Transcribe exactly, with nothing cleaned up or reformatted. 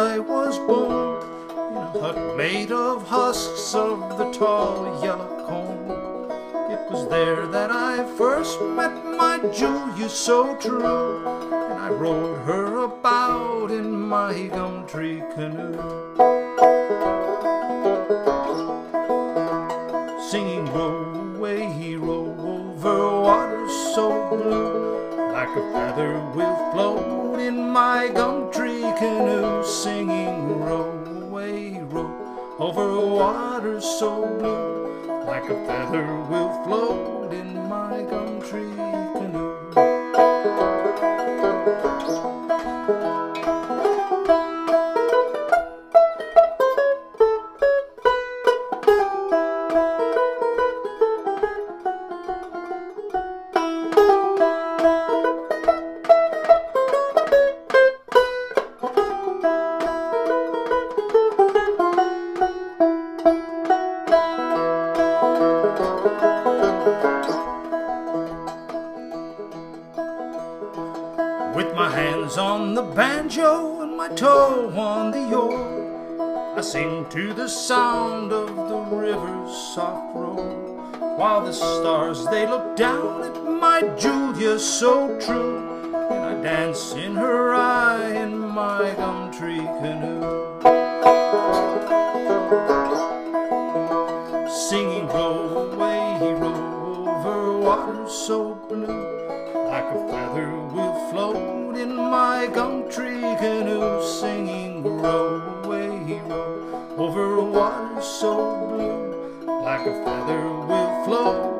I was born in a hut made of husks of the tall yellow corn. It was there that I first met my Julia so true, and I rowed her about in my gum tree canoe, singing row away, row over water so blue, like a feather will float in my gum tree canoe, singing row away, row over water so blue, like a feather will float in my gum tree canoe. With my hands on the banjo and my toe on the oar, I sing to the sound of the river's soft roar, while the stars they look down at my Julia so true, and I dance in her eye in my gum tree canoe, singing row away, row over water so blue, like a feather will float in my gum tree canoe, singing row away, row over water so blue, like a feather will float